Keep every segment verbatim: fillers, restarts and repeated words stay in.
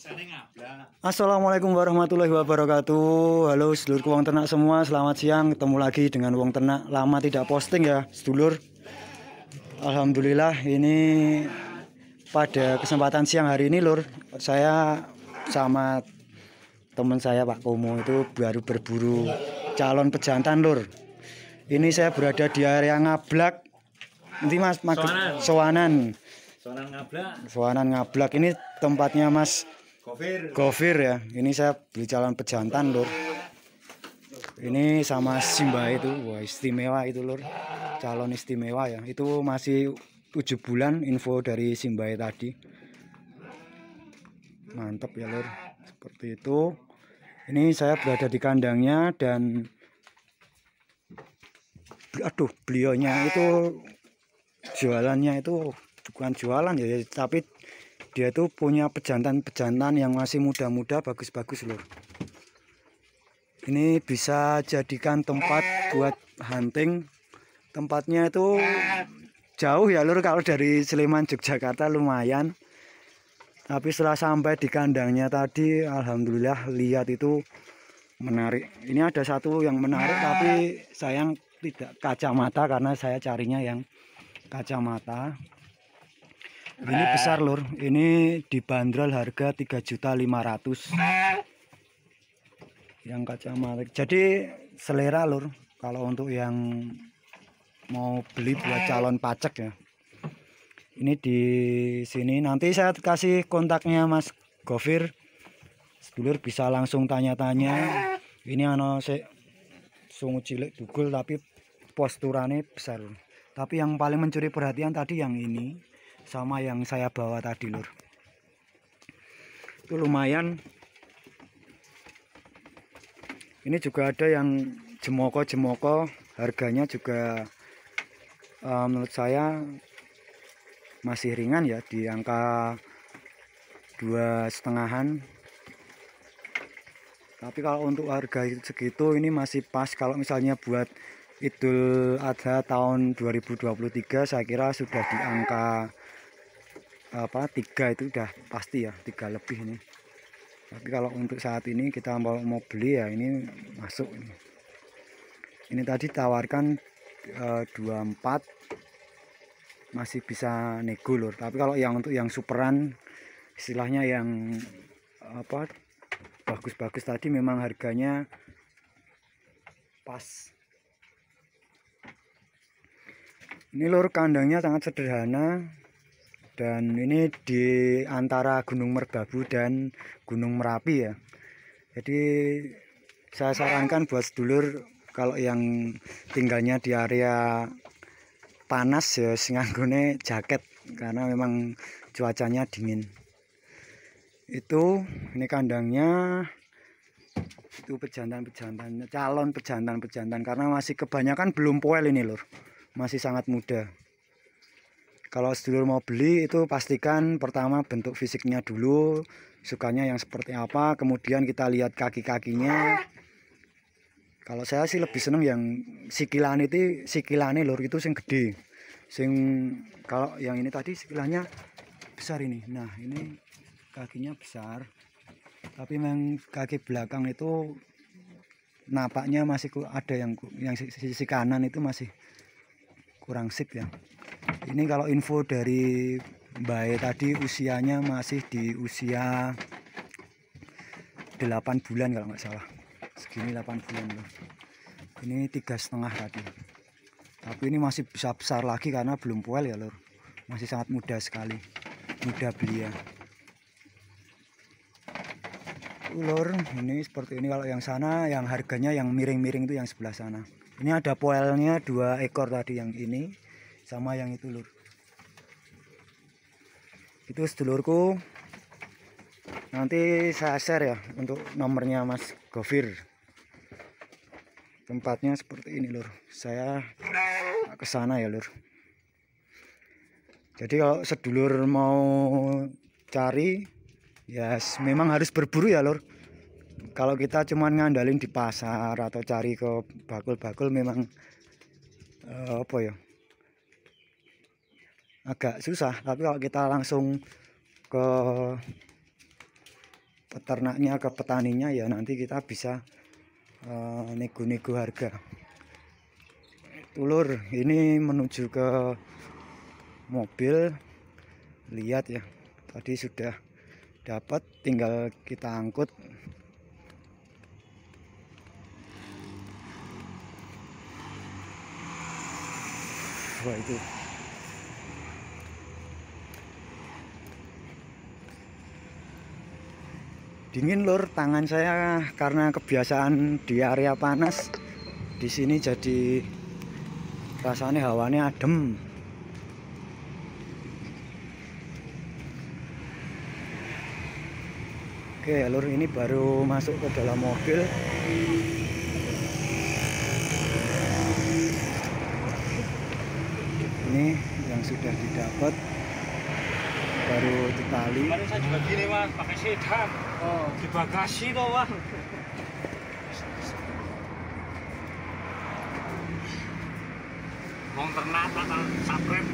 Assalamualaikum warahmatullahi wabarakatuh. Halo sedulurku wong ternak semua, selamat siang. Ketemu lagi dengan wong ternak. Lama tidak posting ya sedulur. Alhamdulillah ini pada kesempatan siang hari ini lur, saya sama teman saya Pak Komo itu baru berburu calon pejantan lur. Ini saya berada di area Ngablak. Nanti Mas Mag Sowanan. Sowanan Ngablak. Sowanan Ngablak ini tempatnya Mas Gofir. Gofir ya. Ini saya beli calon pejantan lur. Ini sama Simba itu, wah istimewa itu lur. Calon istimewa ya. Itu masih tujuh bulan info dari Simba tadi. Mantap ya lur. Seperti itu. Ini saya berada di kandangnya dan aduh beliaunya itu jualannya itu bukan jualan ya, tapi dia tuh punya pejantan-pejantan yang masih muda-muda bagus-bagus lur. Ini bisa jadikan tempat buat hunting. Tempatnya itu jauh ya lur, kalau dari Sleman Yogyakarta lumayan. Tapi setelah sampai di kandangnya tadi, alhamdulillah lihat itu menarik. Ini ada satu yang menarik tapi sayang tidak kacamata karena saya carinya yang kacamata. Ini besar lur, ini dibanderol harga tiga juta lima ratus yang kacamata. Jadi selera lur, kalau untuk yang mau beli buat calon pacek ya. Ini di sini nanti saya kasih kontaknya Mas Gofir. Sedulur bisa langsung tanya-tanya. Ini ano se sungu cilik dugul tapi posturane besar. Tapi yang paling mencuri perhatian tadi yang ini sama yang saya bawa tadi lur. Itu lumayan. Ini juga ada yang jemoko-jemoko, harganya juga uh, menurut saya masih ringan ya, di angka dua setengahan. Tapi kalau untuk harga segitu ini masih pas. Kalau misalnya buat Idul Adha tahun dua ribu dua puluh tiga saya kira sudah di angka apa tiga itu udah pasti ya, tiga lebih ini. Tapi kalau untuk saat ini kita mau mau beli ya ini masuk ini. Ini tadi tawarkan e, dua puluh empat masih bisa nego lur. Tapi kalau yang untuk yang superan istilahnya yang apa bagus-bagus tadi memang harganya pas. Ini lur kandangnya sangat sederhana. Dan ini di antara Gunung Merbabu dan Gunung Merapi ya. Jadi saya sarankan buat sedulur kalau yang tinggalnya di area panas ya senganggone jaket karena memang cuacanya dingin. Itu ini kandangnya, itu pejantan-pejantan, calon pejantan-pejantan karena masih kebanyakan belum poel ini lur. Masih sangat muda. Kalau sedulur mau beli itu pastikan pertama bentuk fisiknya dulu, sukanya yang seperti apa, kemudian kita lihat kaki-kakinya. Kalau saya sih lebih seneng yang sikilan itu, sikilane lur itu sing gede. Sing kalau yang ini tadi sikilannya besar ini. Nah, ini kakinya besar. Tapi memang kaki belakang itu napaknya masih ada yang yang sisi kanan itu masih kurang sip ya. Ini kalau info dari Mbak tadi usianya masih di usia delapan bulan kalau nggak salah. Segini delapan bulan loh. Ini tiga setengah tadi. Tapi ini masih bisa besar lagi karena belum poel ya lor. Masih sangat muda sekali. Muda belia. Lor, ini seperti ini. Kalau yang sana yang harganya yang miring-miring itu yang sebelah sana. Ini ada poelnya dua ekor tadi, yang ini sama yang itu lur. Itu sedulurku. Nanti saya share ya untuk nomornya Mas Gofir. Tempatnya seperti ini lur. Saya ke sana ya lur. Jadi kalau sedulur mau cari ya memang harus berburu ya lur. Kalau kita cuman ngandalin di pasar atau cari ke bakul-bakul memang uh, apa ya, agak susah. Tapi kalau kita langsung ke peternaknya ke petaninya, ya nanti kita bisa uh, nego-nego harga. Ulur ini menuju ke mobil, lihat ya, tadi sudah dapat, tinggal kita angkut. Wah, itu dingin lur, tangan saya karena kebiasaan di area panas. Di sini jadi rasanya hawanya adem. Oke lur, ini baru masuk ke dalam mobil. Ini yang sudah didapat, baru ditali. Kemarin saya juga gini mas, pakai sedan. Oh, di bagasi toh bang. Mau ternak atau saprem?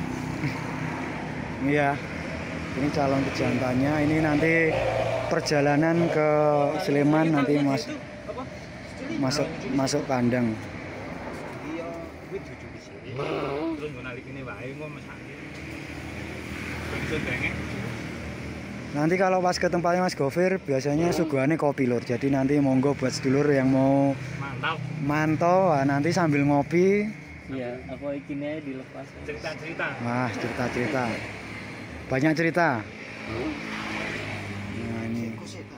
Iya, ini calon pejantannya. Ini nanti perjalanan ke Sleman, nanti mas masuk masuk kandang. Iya, gue duduk di sini. Terus gue nalik ini wae gue masak. Nanti kalau pas ke tempatnya Mas Gofir biasanya suguhannya kopi lur. Jadi nanti monggo buat sedulur yang mau mantap mantau, nanti sambil ngopi. Iya, aku ikinnya dilepas. Cerita-cerita. Wah, cerita-cerita. Banyak cerita. Nah, ini.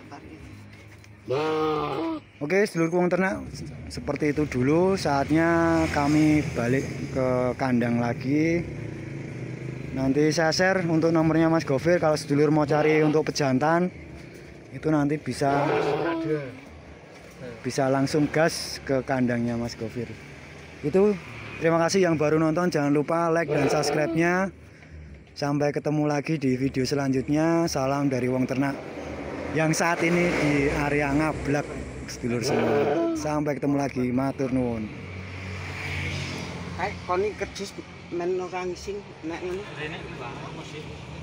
Oke, sedulur wong ternak, seperti itu dulu. Saatnya kami balik ke kandang lagi. Nanti saya share untuk nomornya Mas Gofir. Kalau sedulur mau cari untuk pejantan, itu nanti bisa bisa langsung gas ke kandangnya Mas Gofir. Itu, terima kasih yang baru nonton. Jangan lupa like dan subscribe-nya. Sampai ketemu lagi di video selanjutnya. Salam dari Wong Ternak yang saat ini di area Ngablak, sedulur semua. Sampai ketemu lagi, matur nuwun. Kayak koni kerjus men orang sing nek ngono. Rene iki Bang, mesti